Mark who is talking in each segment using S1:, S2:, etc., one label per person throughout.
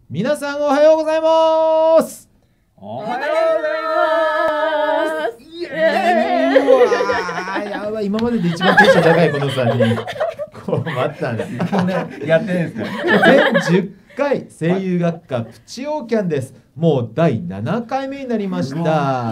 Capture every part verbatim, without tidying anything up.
S1: 皆さんおはようございます。
S2: おはようございます。
S1: イエーイ。うわー、やばい、今までで一番テンション高いこのさんにん。困ったね。
S2: やってんですか。
S1: 全じゅっかい声優学科プチオーキャンです。もうだいななかいめになりました。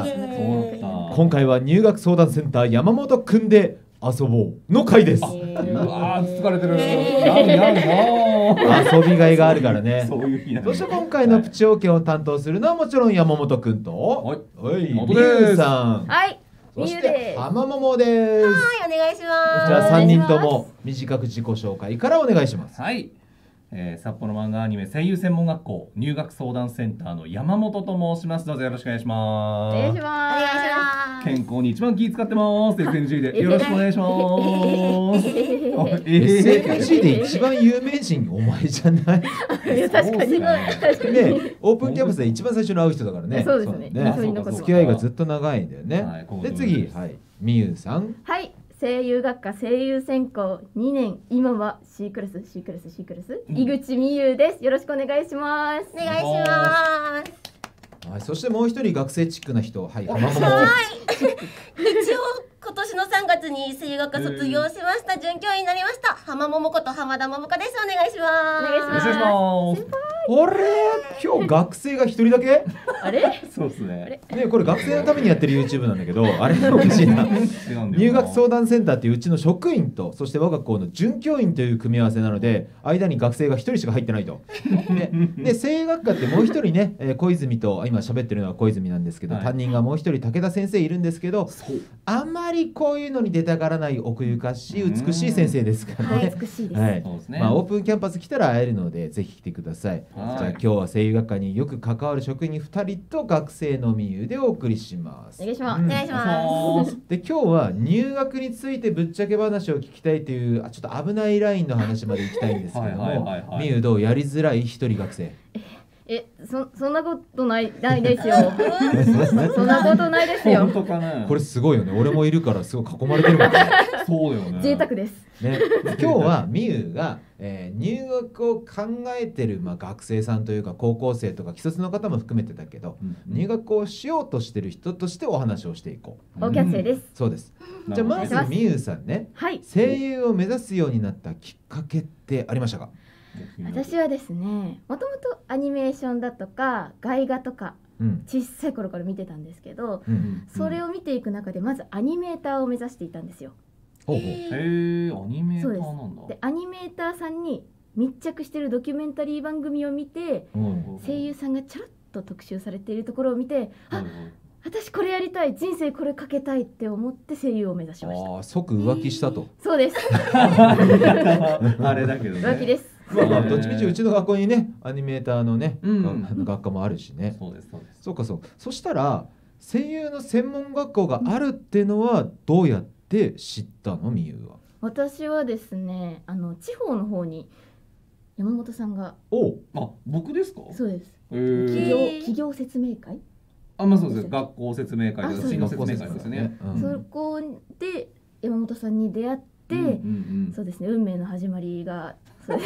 S1: 今回は入学相談センター山本くんで遊ぼうの回です。
S2: うわー、疲れてる。やんやん
S1: 遊びがいがあるからね。
S2: そういう日なんだ。
S1: そして今回のプチオーキャンを担当するのはもちろん山本くんと、
S2: はい
S1: はい、
S2: 元
S1: みゆ
S2: です
S1: さん、
S3: はい、
S1: そし
S3: みゆです。
S1: て浜桃です。
S3: はい、お願いします。
S1: じゃあさんにんとも短く自己紹介からお願いします。
S2: はい、えー、札幌漫画アニメ声優専門学校入学相談センターの山本と申します。どうぞよろしくお願いし
S3: お
S2: ます。
S3: 願いします。お願いします。
S2: 健康に一番気使ってます。エスエヌジー でよろしくお願いします。
S1: エスエヌジー で一番有名人お前じゃない？
S3: いや確かに
S1: ね、オープンキャンパスで一番最初に会う人だからね。
S3: そうですね。印象に残ってます
S1: 付き合いがずっと長いんだよね。
S2: はい
S1: で次、はい、みゆさん。
S3: はい、声優学科声優専攻にねん、今は C クラス C クラス C クラス、井口みゆです。よろしくお願いします。
S4: お願いします。
S1: はい、そしてもう一人学生チックな人、はい、浜桃。
S4: はい一応今年のさんがつに声優学科卒業しました、准教員になりました浜桃こと浜田桃香です。お願いします。
S3: お願いします
S2: よろしくお願いします。
S1: あれ、今日学生が一人だけ？
S3: あれ？
S2: そうですね。
S1: ね、これ学生のためにやってる YouTube なんだけど、あれおかしいな。入学相談センターっていううちの職員と、そして我が校の准教員という組み合わせなので、間に学生が一人しか入ってないと。ね、で声優学科ってもう一人ね、えー、小泉と今喋ってるのは小泉なんですけど、はい、担任がもう一人武田先生いるんですけど、あんまりこういうのに出たがらない奥ゆかしい美しい先生ですからね。
S3: はい、美しいです。
S1: はい、まあオープンキャンパス来たら会えるのでぜひ来てください。じゃあ今日は声優学科によく関わる職員ふたりと学生のみゆでお送りします。
S3: お願いします。
S4: お願いします。
S1: で今日は入学についてぶっちゃけ話を聞きたいというあちょっと危ないラインの話まで行きたいんですけども、みゆどうやりづらい一人学生。
S3: え、そそんなことないないですよ。そんなことないですよ。
S2: 本当かね。
S1: これすごいよね。俺もいるからすごい囲まれてるもんね。
S2: そうだよね。
S3: 贅沢です。
S1: ね、今日はみゆが、えー、入学を考えてる、まあ、学生さんというか高校生とか既卒の方も含めてだけど、うんうん、入学をしようとしてる人としてお話をしていこ
S3: う。オーキャン生です。
S1: そうです。じゃあまずみゆさんね、
S3: はい、
S1: 声優を目指すようになったきっかけってありましたか？
S3: 私はですね、もともとアニメーションだとか外画とか、うん、小さい頃から見てたんですけど、うん、それを見ていく中でまずアニメーターを目指していたんですよ。
S2: へえ、アニメーターなんだ。
S3: でアニメーターさんに密着してるドキュメンタリー番組を見て、うん、声優さんがちょろっと特集されているところを見て、うん、あ、私これやりたい、人生これかけたいって思って声優を目指しました。
S1: あ、即浮気したと。
S3: そうです。
S2: あれだけどね。
S3: 浮気です。
S1: まあまあどっちみちうちの学校にねアニメーターのね、うん、学科もあるしね。
S2: そうですそうです。
S1: そうかそう。そしたら声優の専門学校があるっていうのはどうやって知ったの？みゆは。
S3: 私はですね、あの地方の方に山本さんが。
S2: お、あ、僕ですか？
S3: そうです。企業企業説明会。
S2: あ、まあそうです。学校説明会とか進路説明会ですね。
S3: そこで山本さんに出会って、そうですね、運命の始まりが。
S2: なる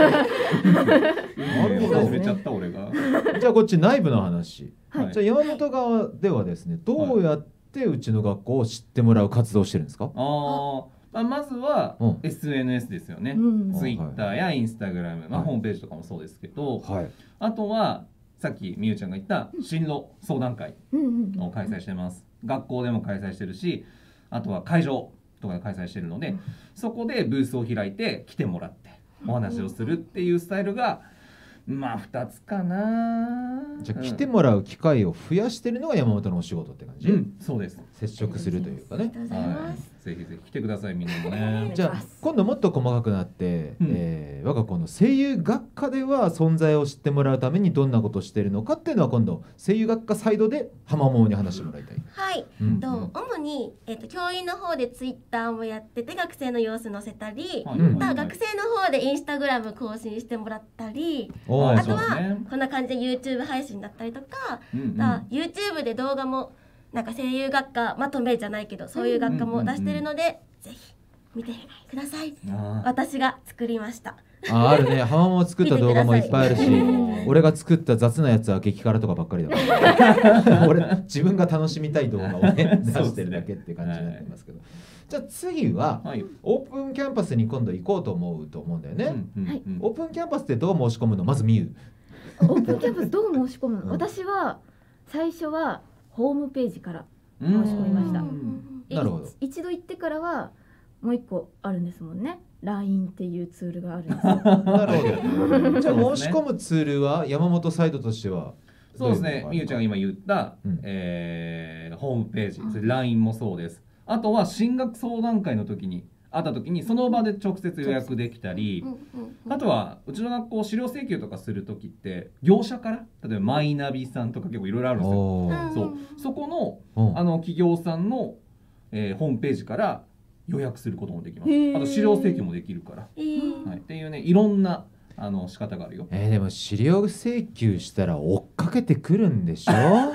S2: ほど。始めちゃった俺が。
S1: じゃあこっち内部の話。はい、じゃあ山本側ではですね、どうやってうちの学校を知ってもらう活動をしてるんですか？
S2: ああ、まずは エスエヌエス ですよね。ツイッターやインスタグラム、まあホームページとかもそうですけど、あとはさっきみゆちゃんが言った進路相談会を開催してます。学校でも開催してるし、あとは会場とかで開催してるので、そこでブースを開いて来てもらってお話をするっていうスタイルがまあふたつかな。
S1: じゃあ来てもらう機会を増やしてるのが山本のお仕事って感じ？うん、
S2: そうです。
S1: 接触するというかね。
S2: はい、ぜひぜひ来てくださいみんなもね。
S1: じゃあ今度もっと細かくなって、うん、えー、我が校の声優学科では存在を知ってもらうためにどんなことをしているのかっていうのは今度声優学科サイドで浜桃に話してもらいたい。
S4: はい、うん、と主に、えー、と教員の方でツイッターもやってて学生の様子載せたり、うん、学生の方でインスタグラム更新してもらったり、あとはこんな感じで YouTube 配信だったりとか、うんうん、YouTube で動画もなんか声優学科まとめじゃないけどそういう学科も出してるので、ぜひ見てください。私が作りました。
S1: ああるね。浜も作った動画もいっぱいあるし、俺が作った雑なやつは激辛とかばっかりだから俺自分が楽しみたい動画をね出してるだけって感じになってますけど、じゃあ次は、はい、オープンキャンパスに今度行こうと思うと思うんだよね、うんうんうん、オープンキャンパスってどう申し込むの？まずみゆ。
S3: オープンキャンパスどう申し込むの、うん、私は最初はホームページから申し込みました。
S1: なるほど。
S3: 一度行ってからはもう一個あるんですもんね。ライン っていうツールがあるんですよ。
S1: なるほど。じゃあ申し込むツールは山本サイドとしては
S2: そうですね。みゆちゃんが今言った、うんえー、ホームページ、それ ライン もそうです。あとは進学相談会の時に会った時にその場で直接予約できたり、あとはうちの学校資料請求とかする時って業者から例えばマイナビさんとか結構いろいろあるんですよ。そうそこのあの企業さんの、えー、ホームページから予約することもできます。あと資料請求もできるから、はい、っていうねいろんなあの仕方があるよ。
S1: えー、でも資料請求したら追っかけてくるんでしょ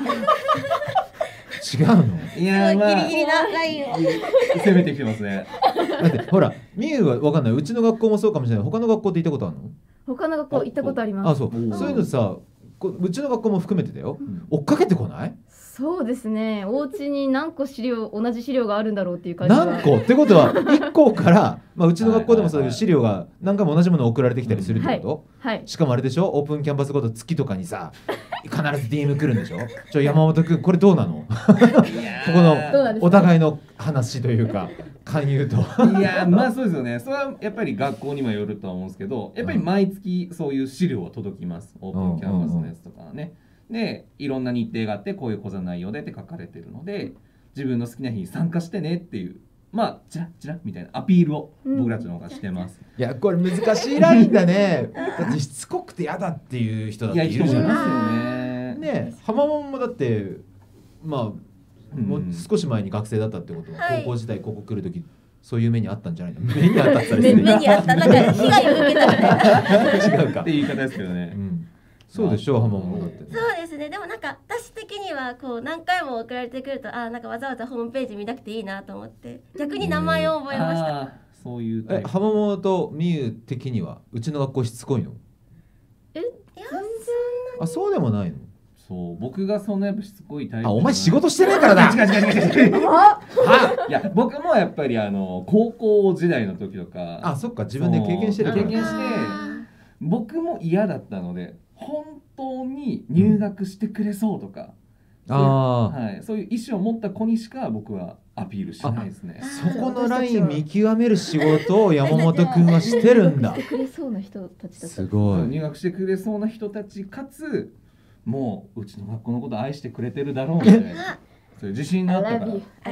S1: 違うの？
S2: いやまあギリギリなラインを攻めてきてますね。
S1: だってほらみゆは分かんない。うちの学校もそうかもしれない。他の学校で行ったことあるの？
S3: 他の学校行ったことあります。
S1: あ、そう。そういうのさ、うちの学校も含めてだよ。うん、追っかけてこない？
S3: そうですね。お家に何個資料同じ資料があるんだろうっていう感じ。
S1: 何個ってことはいっこから、まあうちの学校でもそういう資料が何回も同じもの送られてきたりするってこと？うんはいはい、しかもあれでしょ？オープンキャンパスごと月とかにさ、必ず ディーエム 来るんでしょ？ちょ山本くんこれどうなの？ここのお互いの話というか。勧誘と
S2: いやまあそうですよね。それはやっぱり学校にもよるとは思うんですけど、やっぱり毎月そういう資料は届きます。オープンキャンパスのやつとかはね。でいろんな日程があってこういう講座内容でって書かれてるので、自分の好きな日に参加してねっていうまあチラッチラッみたいなアピールを僕たちの方がしてます。
S1: うん、いやこれ難しいラインだね。だってしつこくて嫌だっていう人だっているじゃない。ね浜もんもだってまあ。もう少し前に学生だったってことは、はい、高校時代ここ来る時そういう目にあったんじゃないの？目にあったったりする。
S4: 目にあったなんか被害を受けたみた
S2: いな。違うかって言い方ですけどね。うん、
S1: そうでしょう浜もだって、
S4: ね。そうですね。でもなんか私的にはこう何回も送られてくるとあなんかわざわざホームページ見なくていいなと思って逆に名前を覚えました。あ
S2: そういう
S1: え浜本とみゆ的にはうちの学校しつこいの？
S3: えいや全然
S1: あそうでもないの？
S2: そう僕がそんなやっぱしつこいタイプ。
S1: あお前仕事してないからだ。
S2: 違う違う違う違う。いや僕もやっぱりあの高校時代の時とか
S1: あそっか自分で経験してるから
S2: 経験して僕も嫌だったので本当に入学してくれそうとか、うん、あはい、そういう意思を持った子にしか僕はアピールしないですね。
S1: そこのライン見極める仕事を山本くんはしてるんだ。
S3: してくれそうな人たちだった。
S1: すごい。
S2: 入学してくれそうな人たちかつもううちの学校のこと愛してくれてるだろうみたいなそういう自信があったから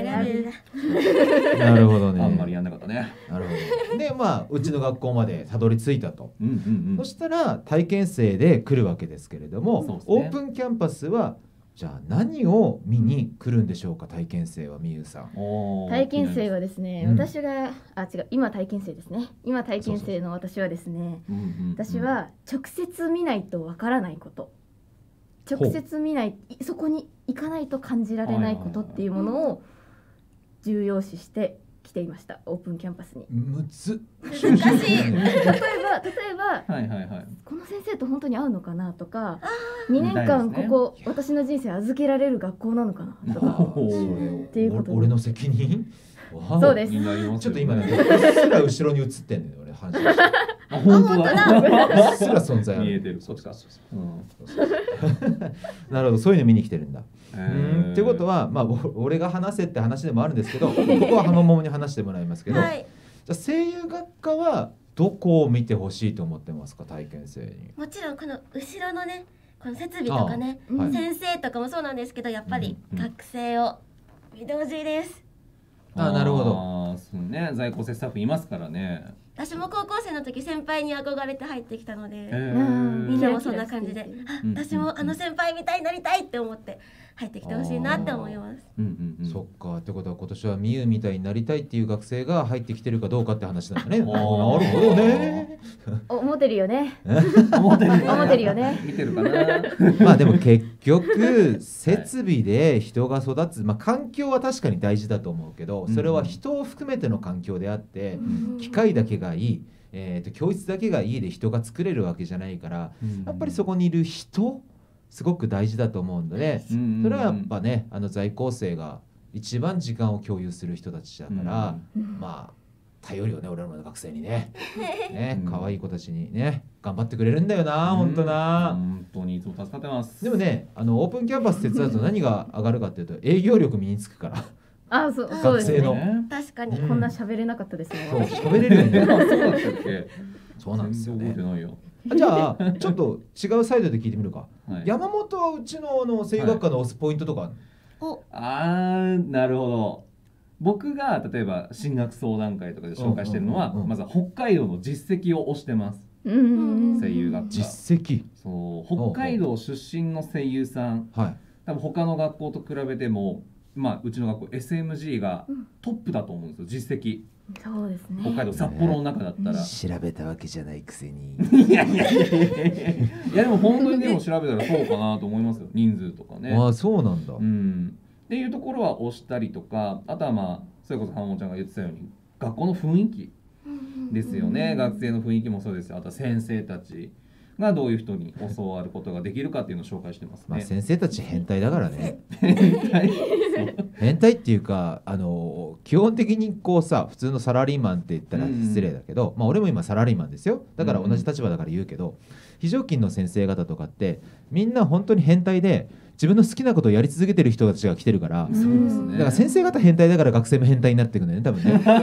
S1: なるほどね。
S2: あんまりやんなかったね。
S1: なるほど。でまあうちの学校までたどり着いたと、うんうんうん、そしたら体験生で来るわけですけれども、ね、オープンキャンパスはじゃあ何を見に来るんでしょうか。体験生はみゆさん。
S3: 体験生はですね、うん、私があ違う今体験生ですね。今体験生の私はですね、私は直接見ないとわからないこと、直接見ないそこに行かないと感じられないことっていうものを重要視して来ていました。オープンキャンパスに。
S1: むず
S3: 難しい。例えば例えば、はいはいはい、この先生と本当に会うのかなとか、にねんかんここ、ね、私の人生預けられる学校なのかなとかっていうこと。
S1: 俺の責任？
S3: そうです。
S1: ちょっと今ね、うっすら後ろに映ってんねん俺話して。
S2: あ本当だ。
S1: うっすら存在ある。
S2: 見えてる。そうか。
S1: なるほど、そういうの見に来てるんだ。うんってことは、まあ俺が話せって話でもあるんですけど、ここは浜桃に話してもらいますけど、はい、じゃあ声優学科はどこを見てほしいと思ってますか、体験生に。
S4: もちろんこの後ろのね、この設備とかね、はい、先生とかもそうなんですけど、やっぱり学生を見てほしいです。
S1: あ、なるほど。
S2: あそうね、在校生スタッフいますからね。
S4: 私も高校生の時先輩に憧れて入ってきたので、みんなもそんな感じで、あ、私もあの先輩みたいになりたいって思って入ってきてほしいなって思います。
S1: うんうんうん、そっか。ってことは今年はみゆみたいになりたいっていう学生が入ってきてるかどうかって話なんだね。なるほどね。
S3: 思ってるよね。思ってるね。思ってるよね。
S2: 見てるかな。
S1: まあでも結局設備で人が育つ、まあ環境は確かに大事だと思うけど、それは人を含めての環境であって、機械だけがいい、 えー、と教室だけが家で人が作れるわけじゃないから、うん、やっぱりそこにいる人すごく大事だと思うんで、ね、うん、それはやっぱねあの在校生が一番時間を共有する人たちだから、うん、まあ頼るよね俺らの学生にねね可愛い子たちにね頑張ってくれるんだよな、うん、本当な
S2: 本当にいつも助かってます。
S1: でもねあのオープンキャンパス手伝うと何が上がるかっていうと営業力身につくから
S3: あそう
S1: 学生の、
S3: ね、確かに、うん、こんな喋れなかったですね。
S1: そう喋れるよね
S2: そうだったっけ
S1: そうなんですよね。
S2: ないよ
S1: じゃあちょっと違うサイドで聞いてみるか、はい、山本はうちのあの声優学科の推すポイントとか、はい、
S2: おあーなるほど。僕が例えば進学相談会とかで紹介してるのは、うんうんうんうん、まずは北海道の実績を推してます。うんうんうん、声優学科
S1: 実績
S2: そう北海道出身の声優さん、はい、多分他の学校と比べてもまあ、うちの学校 エスエムジー がトップだと思うんですよ、実績。
S3: そうですね。
S2: 北海道札幌の中だったら、
S1: 調べたわけじゃないくせに
S2: いやいやいやいやいやでも本当にでも調べたらそうかなと思いますよ、人数とかね。
S1: ああそうなんだ、
S2: うん、っていうところは押したりとか、あとはまあそれこそ浜本ちゃんが言ってたように学校の雰囲気ですよね。学生の雰囲気もそうですよ。あとは先生たちがどういう人に教わることができるかっていうのを紹介してますね。
S1: まあ、先生たち変態だからね
S2: 変態
S1: 変態っていうかあの基本的にこうさ普通のサラリーマンって言ったら失礼だけど、うん、まあ俺も今サラリーマンですよ。だから同じ立場だから言うけど、うん、非常勤の先生方とかってみんな本当に変態で自分の好きなことをやり続けてる人たちが来てるから、そうですね、だから先生方変態だから学生も変態になっていくんだよね多分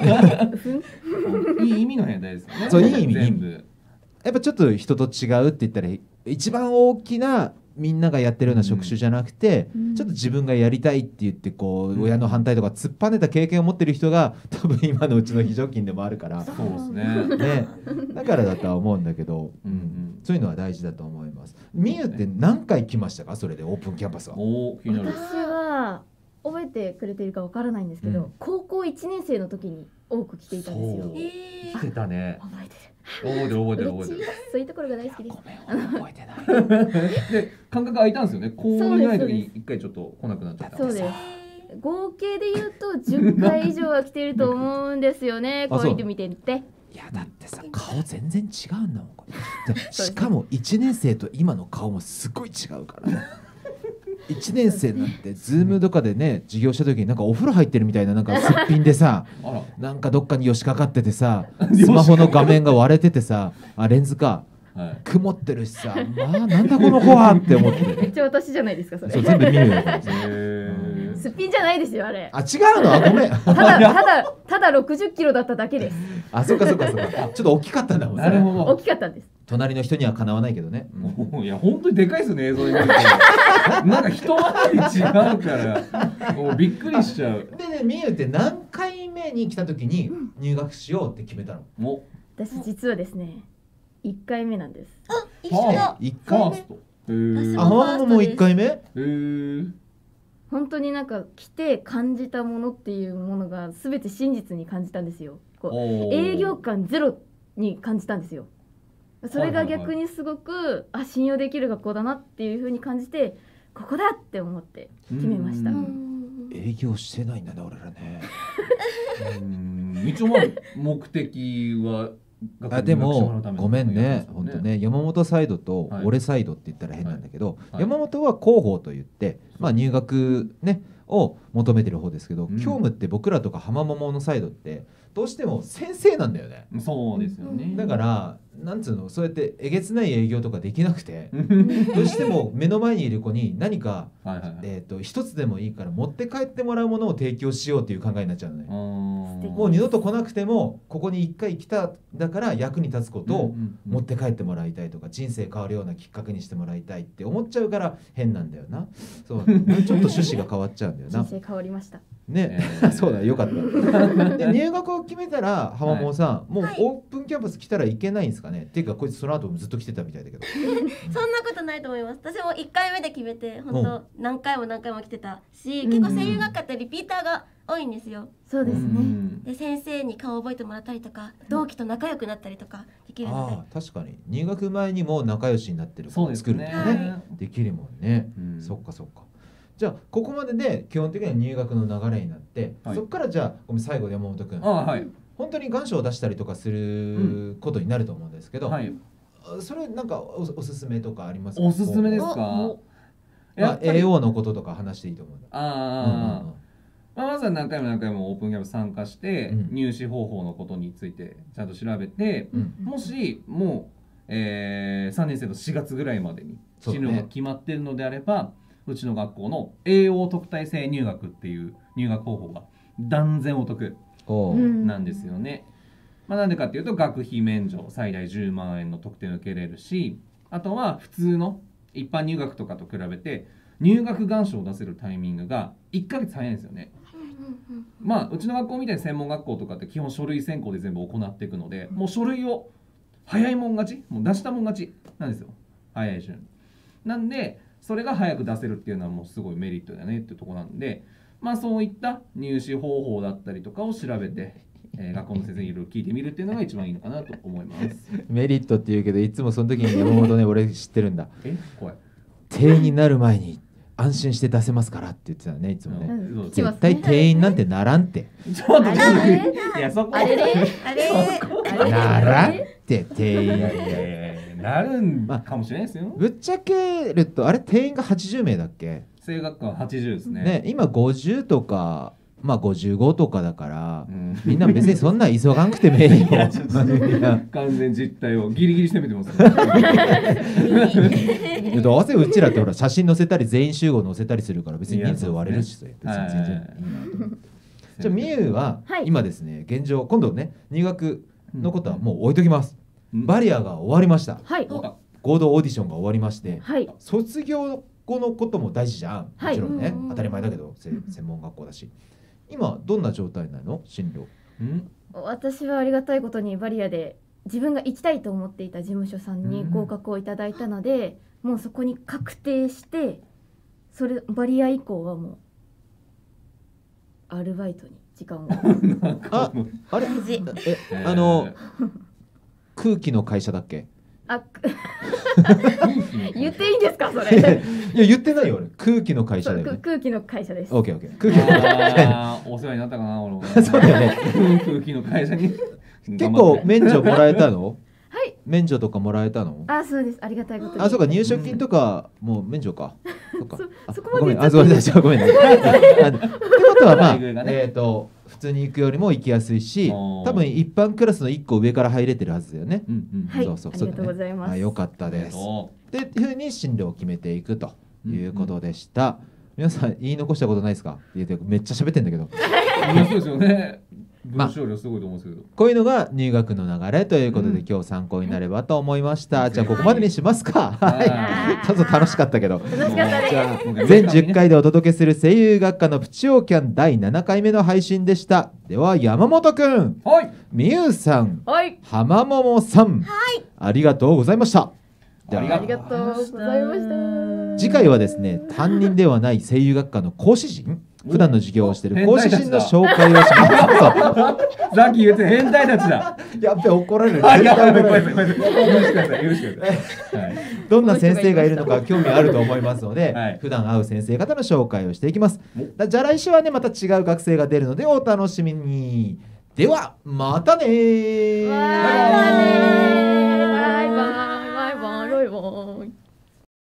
S2: ねいい意味の変態ですよね。
S1: そういい意味全部やっぱちょっと人と違うって言ったら一番大きなみんながやってるような職種じゃなくて、うん、ちょっと自分がやりたいって言ってこう、うん、親の反対とか突っぱねた経験を持ってる人が多分今のうちの非常勤でもあるから
S2: そうですね、
S1: ねだからだとは思うんだけど、うんうん、そういうのは大事だと思います。みゆって何回来ましたかそれでオープンキャンパスは。
S2: お気になる。
S3: 私は覚えてくれているかわからないんですけど、うん、高校いちねん生の時に多く来ていたんですよ。
S2: 来てたね。
S3: 覚えてる
S2: 覚えてる覚えてる覚えてる。
S3: そういうところが大好きです。
S1: ごめん覚えてない
S2: で間隔空いたんですよね。高にぐらいの時に一回ちょっと来なくなっちゃった。
S3: そうです。合計で言うとじゅっかい以上は来ていると思うんですよねこういう見てみて。
S1: いやだってさ顔全然違うんだもんしかもいちねん生と今の顔もすごい違うからねいちねん生になってズームとかでね授業した時になんかお風呂入ってるみたいななんかすっぴんでさなんかどっかに寄しかかっててさスマホの画面が割れててさあレンズか、はい、曇ってるしさまあなんだこの子はって思って
S3: めっちゃ私じゃないですかそれ。
S1: そう全部見るよ
S3: すっぴんじゃないですよあれ。
S1: あ違うのあごめん
S3: ただただただろくじゅっキロだっただけです。
S1: あそっかそっかそっかちょっと大きかったんだもんね。
S2: なるほど
S3: 大きかったんです。
S1: 隣の人にはかなわないけどね、
S2: うん、いや本当にでかいですね映像に見るとなんか人は違うからもうびっくりしちゃう。
S1: でねみゆって何回目に来た時に入学しようって決めたの？
S2: も
S3: う私実はですねいっかいめなんです。
S4: あ一緒だ。
S1: いっかいめ。へあ浜野もいっかいめ？へ
S2: え。
S3: 本当になんか来て感じたものっていうものが全て真実に感じたんですよ。こう営業感ゼロに感じたんですよ。それが逆にすごく、はいはいはい、あ信用できる学校だなっていう風に感じてここだって思って決めました。
S1: 営業してないんだね俺らね
S2: うん一応まあ目的は
S1: あでもごめんね本当ね山本サイドと俺サイドって言ったら変なんだけど、はいはい、山本は広報と言って、まあ、入学ねを求めてる方ですけど、うん、教務って僕らとか浜桃のサイドってどうしても先生なんだよね。
S2: そうですよね。
S1: だからなんつうのそうやってえげつない営業とかできなくてどうしても目の前にいる子に何かはいはい、はいえー、と一つでもいいから持って帰ってもらうものを提供しようっていう考えになっちゃうのね。もう二度と来なくてもここに一回来ただから役に立つことを持って帰ってもらいたいとか人生変わるようなきっかけにしてもらいたいって思っちゃうから変なんだよな。そうちょっと趣旨が変わっちゃうんだよな。
S3: 人生変わりました
S1: ね、えー、そうだよかったで入学を決めたら浜本さん、はい、もうオープンキャンパス来たらいけないんですかね、はい、っていうかこいつその後もずっと来てたみたいだけど
S4: そんなことないと思います。私もいっかいめで決めて本当何回も何回も来てたし、結構声優学科ってリピーターが多いんですよ。
S3: そうですね。
S4: で先生に顔を覚えてもらったりとか同期と仲良くなったりとかできるので、
S1: あ確かに入学前にも仲良しになってる子を作るとかね、ね、できるもんね、うん、そっかそっか。じゃあここまでで基本的には入学の流れになって、はい、そこからじゃあごめん最後山本君、
S2: あ、はい、
S1: 本当に願書を出したりとかすることになると思うんですけど、うん、はい、それなんか お, おすすめとかありますか？
S2: おすすめですか？
S1: まあ、エーオー のこととか話していいと思う。
S2: ああ、うんうん、まあ、まずは何回も何回もオープンキャンプ参加して、うん、入試方法のことについてちゃんと調べて、うん、もしもう、えー、さんねん生のしがつぐらいまでに進路が決まっているのであれば、うちの学校の エーオー 特待生入学っていう入学方法が断然お得なんですよね。まあ、なんでかっていうと、学費免除最大じゅうまんえんの特典を受けれるし、あとは普通の一般入学とかと比べて入学願書を出せるタイミングがいっかげつ早いんですよね。まあうちの学校みたいに専門学校とかって基本書類選考で全部行っていくので、もう書類を早いもん勝ち、もう出したもん勝ちなんですよ、早い順なんで、それが早く出せるっていうのはもうすごいメリットだねっていうところなんで、まあそういった入試方法だったりとかを調べて、えー、学校の先生にいろいろ聞いてみるっていうのが一番いいのかなと思います。
S1: メリットって言うけど、いつもその時に山本ね俺知ってるんだ。
S2: え、怖い。定
S1: 員になる前に安心して出せますからって言ってたね、いつもね。うん、絶対定員なんてならんって。
S2: ちょっと待って、いやそこ
S3: あれれあれ
S1: ならんって定員。
S2: いやいやいやなるんかもしれないですよ。
S1: ぶっちゃけるとあれ定員がはちじゅうめいだっけ？
S2: 声楽科ははちじゅうですね。
S1: ね、今ごじゅうとか。まあごじゅうごとかだから、うん、みんな別にそんな急がんくてもいいよ。
S2: 完全実態をギリギリ攻めてます、
S1: ね。どうせうちらってほら写真載せたり全員集合載せたりするから別に人数割れるし、ね、別に全然。じゃあみゆは今ですね、現状今度ね入学のことはもう置いときます。うん、バリアが終わりました。はい、合同オーディションが終わりまして、はい、卒業後のことも大事じゃん。もちろんね、はい、当たり前だけど専門学校だし。今どんな状態なの？進路。
S3: ん？私はありがたいことにバリアで自分が行きたいと思っていた事務所さんに合格をいただいたので、うん、もうそこに確定して、それバリア以降はもうアルバイトに時間を
S1: あ、あれえあの空気の会社だっけ？あ
S3: 言っていいんですかそれ？いや
S1: 言ってないよ俺。空気の会社だよね。
S3: 空気の会社です。
S1: オッケーオッケー。空気の会
S2: 社。お世話になったかな俺も。
S1: そうだよね。
S2: 空気の会社に。
S1: 結構免除もらえたの？
S3: はい。
S1: 免除とかもらえたの？
S3: あ、そうです。ありがたいことに。
S1: あ、そうか、入職金とかもう免除か。そっか。
S3: そこまで。
S1: ごめん、あ、ごめんなさい、ごめんなさい。ってことはまあえっと。普通に行くよりも行きやすいし、多分一般クラスのいっこ上から入れてるはずだよね。
S3: はい、そうそうそう、ありがとうございます。
S1: あ、よかったです。で、いうふうに進路を決めていくということでした。皆さん言い残したことないですか？めっちゃ喋ってんだけど。
S2: そうですよね。文章量すごいと思うんですけど、
S1: まあ、こういうのが入学の流れということで、うん、今日参考になればと思いました。じゃあここまでにしますか。はい。ちょっと楽しかったけど。
S3: 楽しかったね。
S1: じゃあ全じゅっかいでお届けする声優学科のプチオーキャンだいななかいめの配信でした。では山本くん、はい、みゆさん、はい、浜桃さん、はい、ありがとうございました。
S3: ありがとうございました。
S1: 次回はですね、担任ではない声優学科の講師陣、普段の授業をしている講師陣の紹介をします。
S2: さっき言って変態たちだ。
S1: やっべ怒られる。どんな先生がいるのか興味あると思いますので、はい、普段会う先生方の紹介をしていきます。じゃあ来週はねまた違う学生が出るのでお楽しみに。ではまたねー。
S3: またねー。